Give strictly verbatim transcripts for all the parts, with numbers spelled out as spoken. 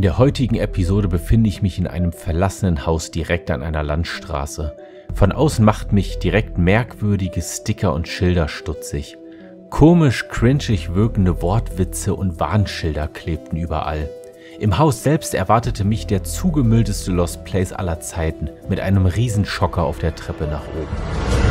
der heutigen Episode befinde ich mich in einem verlassenen Haus direkt an einer Landstraße. Von außen macht mich direkt merkwürdige Sticker und Schilder stutzig. Komisch, cringig wirkende Wortwitze und Warnschilder klebten überall. Im Haus selbst erwartete mich der zugemüllteste Lost Place aller Zeiten mit einem Riesenschocker auf der Treppe nach oben.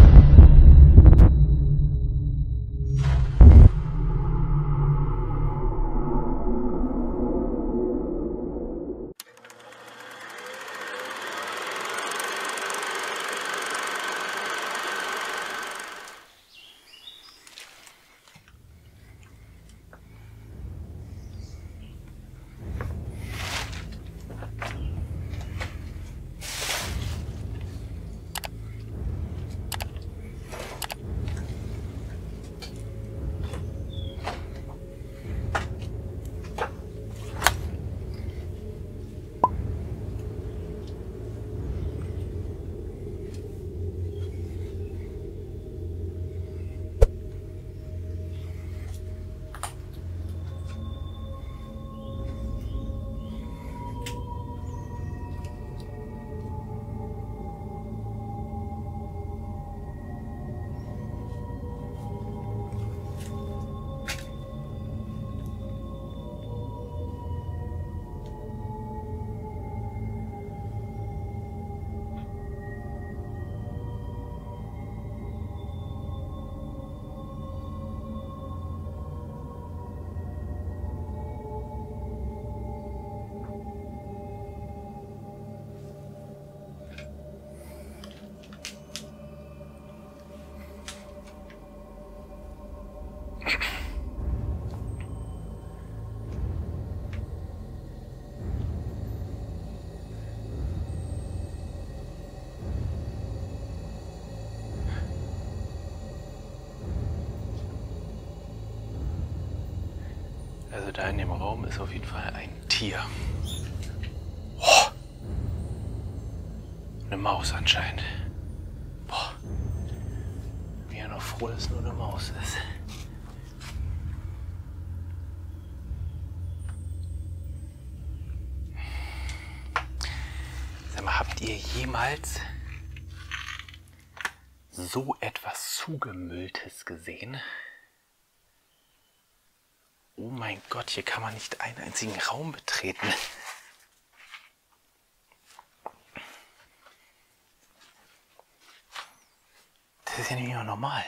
Also da in dem Raum ist auf jeden Fall ein Tier. Oh. Eine Maus anscheinend. Boah. Bin ja noch froh, dass es nur eine Maus ist. Sag mal, habt ihr jemals so etwas Zugemülltes gesehen? Oh mein Gott, hier kann man nicht einen einzigen Raum betreten. Das ist ja nicht mehr normal.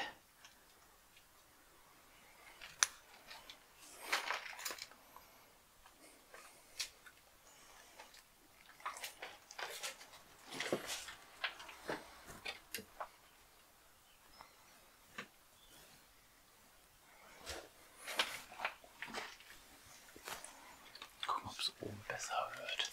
Oben besser wird.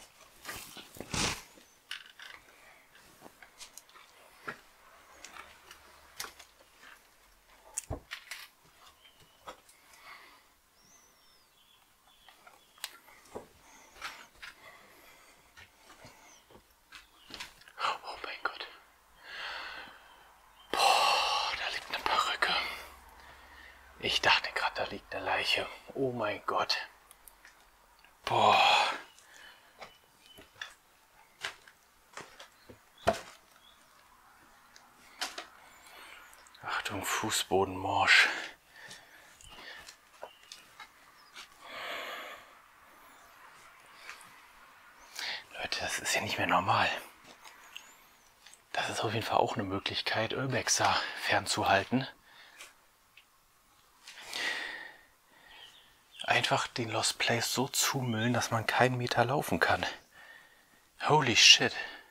Oh mein Gott. Boah, da liegt eine Perücke. Ich dachte gerade, da liegt eine Leiche. Oh mein Gott. Boah. Achtung, Fußboden morsch. Leute, das ist ja nicht mehr normal. Das ist auf jeden Fall auch eine Möglichkeit, Urbexer fernzuhalten. Einfach den Lost Place so zumüllen, dass man keinen Meter laufen kann. Holy shit.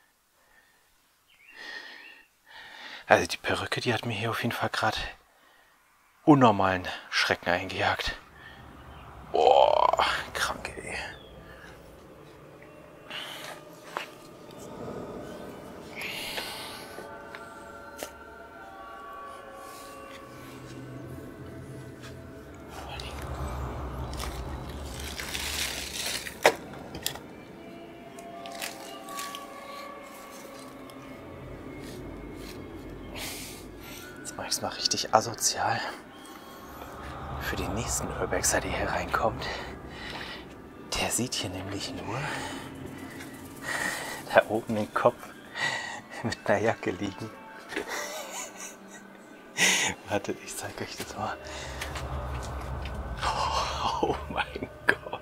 Also die Perücke, die hat mir hier auf jeden Fall gerade unnormalen Schrecken eingejagt. Boah, krank, ey. Mach ich's mal richtig asozial. Für den nächsten Urbexer, der hier reinkommt. Der Der sieht hier nämlich nur da oben den Kopf mit einer Jacke liegen. Wartet, ich zeige euch das mal. Oh, oh mein Gott.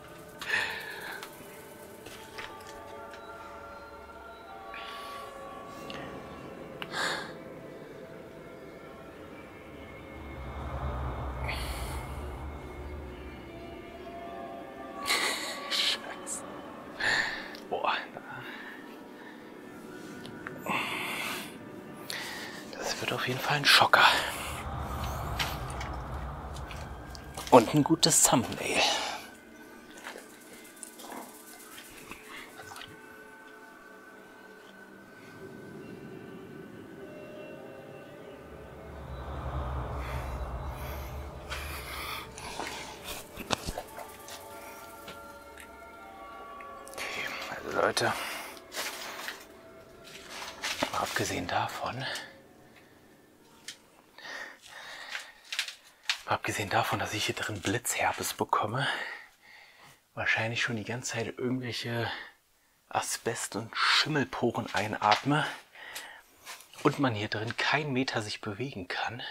Scheiße. Boah. Das wird auf jeden Fall ein Schocker. Und ein gutes Thumbnail. Okay, also Leute, mal abgesehen davon, Abgesehen davon, dass ich hier drin Blitzherpes bekomme, wahrscheinlich schon die ganze Zeit irgendwelche Asbest- und Schimmelporen einatme und man hier drin keinen Meter sich bewegen kann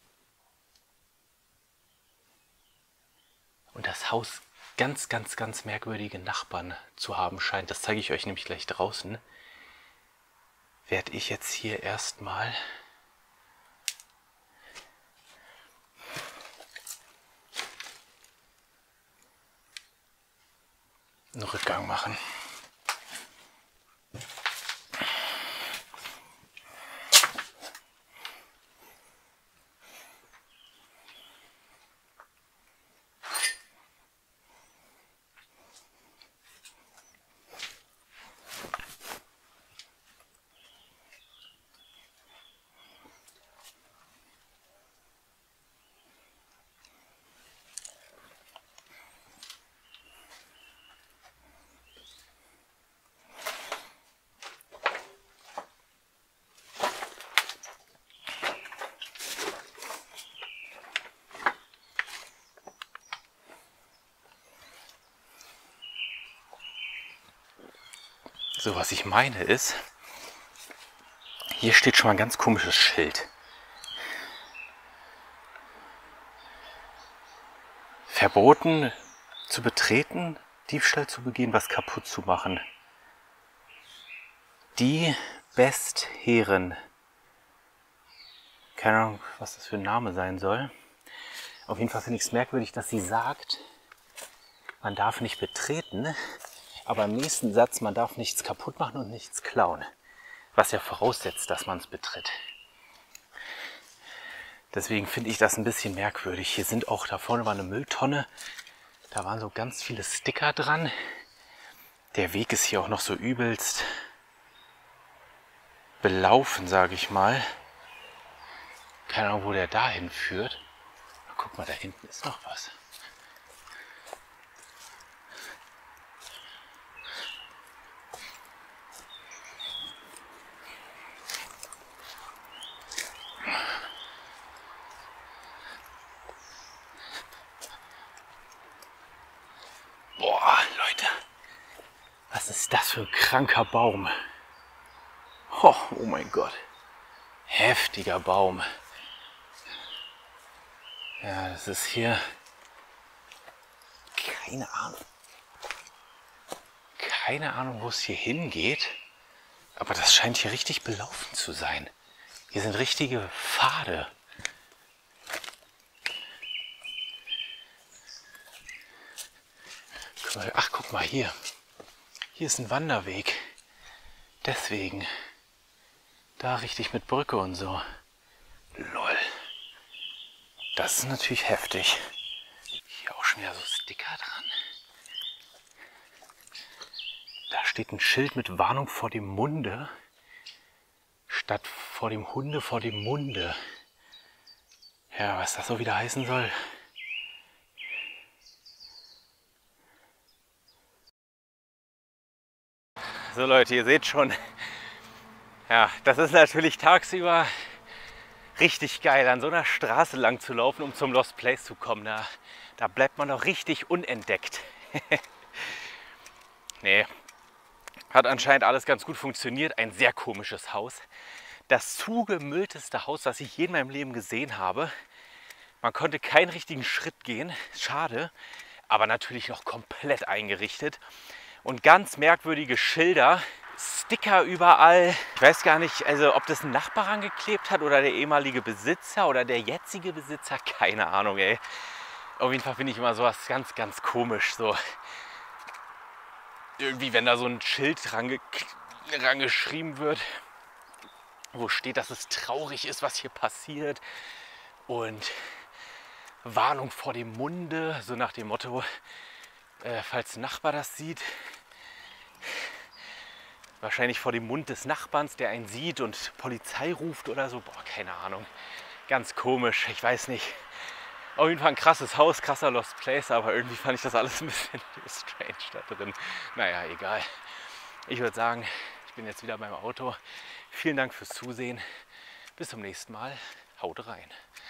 und das Haus ganz, ganz, ganz merkwürdige Nachbarn zu haben scheint, das zeige ich euch nämlich gleich draußen, werde ich jetzt hier erstmal einen Rückgang machen. So, was ich meine ist, hier steht schon mal ein ganz komisches Schild. Verboten zu betreten, Diebstahl zu begehen, was kaputt zu machen. Die Bestherren. Keine Ahnung, was das für ein Name sein soll. Auf jeden Fall finde ich es merkwürdig, dass sie sagt, man darf nicht betreten. Aber im nächsten Satz, man darf nichts kaputt machen und nichts klauen. Was ja voraussetzt, dass man es betritt. Deswegen finde ich das ein bisschen merkwürdig. Hier sind auch, da vorne war eine Mülltonne. Da waren so ganz viele Sticker dran. Der Weg ist hier auch noch so übelst belaufen, sage ich mal. Keine Ahnung, wo der dahin führt. Guck mal, da hinten ist noch was. Boah, Leute, was ist das für ein kranker Baum? Oh, oh mein Gott, heftiger Baum. Ja, das ist hier, keine Ahnung, keine Ahnung, wo es hier hingeht, aber das scheint hier richtig belaufen zu sein. Hier sind richtige Pfade. Ach, guck mal hier. Hier ist ein Wanderweg. Deswegen. Da richtig mit Brücke und so. Lol. Das ist natürlich heftig. Hier auch schon wieder so Sticker dran. Da steht ein Schild mit Warnung vor dem Munde. Statt vor dem Hunde, vor dem Munde. Ja, was das so wieder heißen soll. So Leute, ihr seht schon, ja, das ist natürlich tagsüber richtig geil, an so einer Straße lang zu laufen, um zum Lost Place zu kommen. Da, da bleibt man doch richtig unentdeckt. Nee, hat anscheinend alles ganz gut funktioniert. Ein sehr komisches Haus. Das zugemüllteste Haus, das ich je in meinem Leben gesehen habe. Man konnte keinen richtigen Schritt gehen. Schade. Aber natürlich noch komplett eingerichtet. Und ganz merkwürdige Schilder. Sticker überall. Ich weiß gar nicht, also ob das ein Nachbar angeklebt hat oder der ehemalige Besitzer oder der jetzige Besitzer. Keine Ahnung, ey. Auf jeden Fall finde ich immer sowas ganz, ganz komisch. So irgendwie, wenn da so ein Schild range, rangeschrieben wird, wo steht, dass es traurig ist, was hier passiert. Und Warnung vor dem Munde, so nach dem Motto, äh, falls ein Nachbar das sieht. Wahrscheinlich vor dem Mund des Nachbarns, der einen sieht und Polizei ruft oder so. Boah, keine Ahnung. Ganz komisch, ich weiß nicht. Auf jeden Fall ein krasses Haus, krasser Lost Place, aber irgendwie fand ich das alles ein bisschen strange da drin. Naja, egal. Ich würde sagen, ich bin jetzt wieder beim Auto. Vielen Dank fürs Zusehen. Bis zum nächsten Mal. Haut rein.